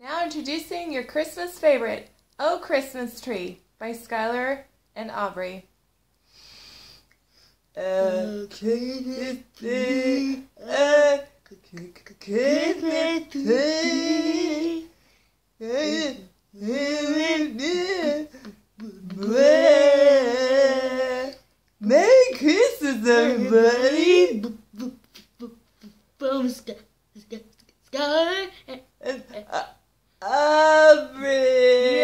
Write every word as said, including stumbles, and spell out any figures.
Now introducing your Christmas favorite, Oh Christmas Tree by Skyler and Aubrey. Oh Christmas tree, oh Christmas tree, Merry Christmas, everybody! Boom, Skyler and Aubrey!